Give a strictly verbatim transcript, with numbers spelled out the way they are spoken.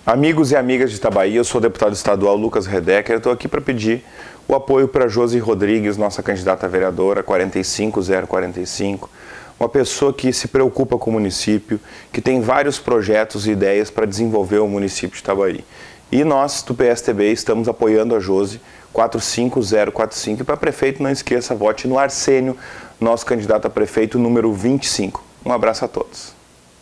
Amigos e amigas de Itabaí, eu sou o deputado estadual Lucas Redecker. Estou aqui para pedir o apoio para Josi Rodrigues, nossa candidata a vereadora, quatro cinco zero quatro cinco. Uma pessoa que se preocupa com o município, que tem vários projetos e ideias para desenvolver o município de Itabaí. E nós, do P S T B, estamos apoiando a Josi, quatro cinco zero quatro cinco. E para prefeito, não esqueça, vote no Arsênio, nosso candidato a prefeito número vinte e cinco. Um abraço a todos.